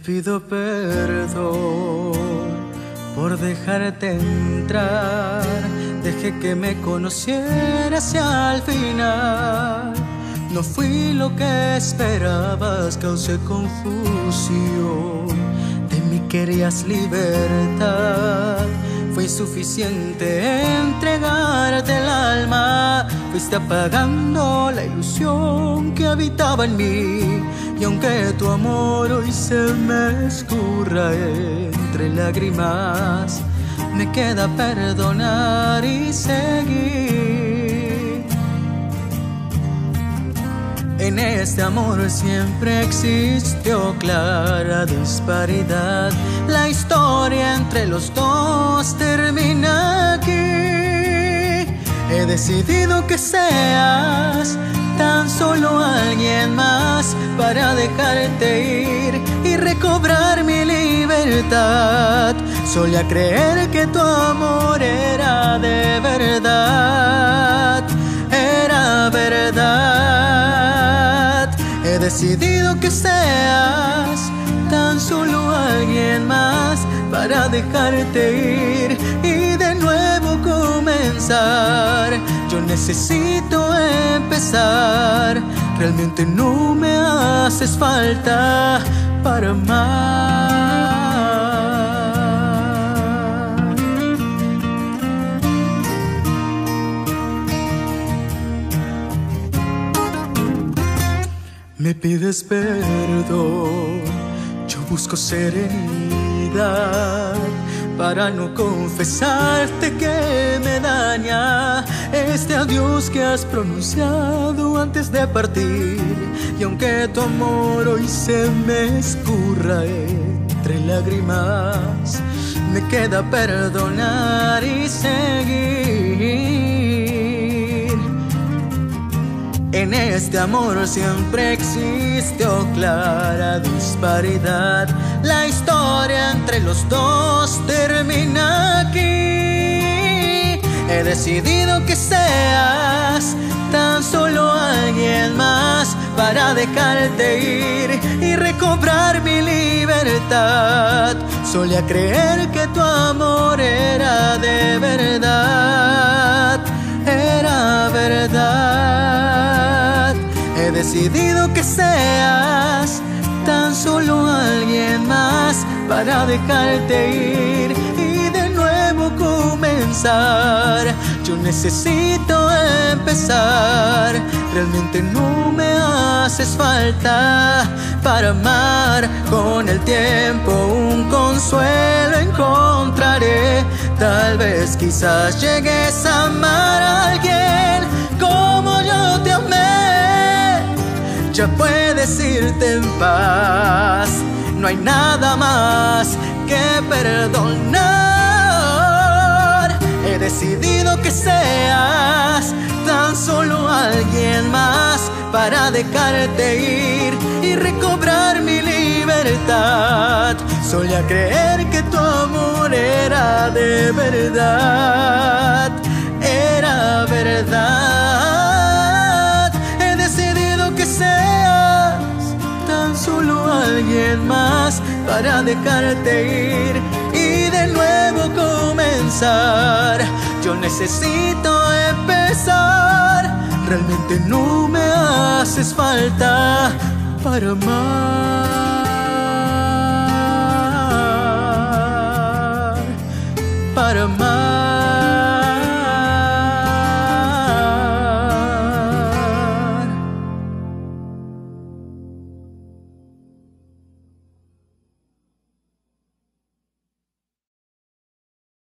pido perdón por dejarte entrar. Dejé que me conocieras y al final no fui lo que esperabas, causé confusión. De mí querías libertad, fue insuficiente entregarte el alma. Fuiste apagando la ilusión que habitaba en mí. Y aunque tu amor hoy se me escurra entre lágrimas, me queda perdonar y seguir. En este amor siempre existió clara disparidad. La historia entre los dos termina aquí. He decidido que seas tan solo alguien más para dejarte ir y recobrar mi libertad. Solía creer que tu amor era de verdad, era verdad. He decidido que seas tan solo alguien más para dejarte ir y de nuevo comenzar. Yo necesito empezar, realmente no me haces falta para amar. Me pides perdón, yo busco serenidad para no confesarte que me daña este adiós que has pronunciado antes de partir. Y aunque tu amor hoy se me escurra entre lágrimas, me queda perdonar y seguir. En este amor siempre existió clara disparidad. La historia entre los dos termina aquí. He decidido que seas tan solo alguien más para dejarte ir y recobrar mi libertad. Solía creer que tu amor era de verdad, era verdad. He decidido que seas tan solo alguien más para dejarte ir y de nuevo comenzar. Yo necesito empezar, realmente no me haces falta para amar. Con el tiempo un consuelo encontraré. Tal vez quizás llegues a amar a alguien como yo te amé. Ya puedes irte en paz, no hay nada más que perdonar. He decidido que seas tan solo alguien más para dejarte ir y recobrar mi libertad. Solía creer que tu amor era de verdad, era verdad. He decidido que seas tan solo alguien más para dejarte ir y de nuevo comenzar. Yo necesito empezar, realmente no me haces falta para amar, para amar.